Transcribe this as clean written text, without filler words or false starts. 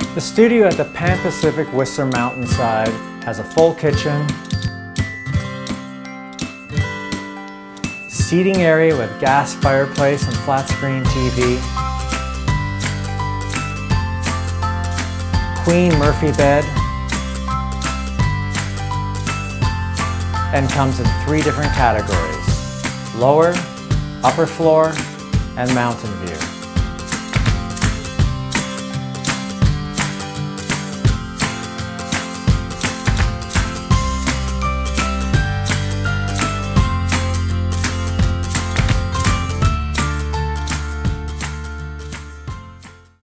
The studio at the Pan Pacific Whistler Mountainside has a full kitchen, seating area with gas fireplace and flat screen TV, queen Murphy bed, and comes in 3 different categories: lower, upper floor, and mountain view.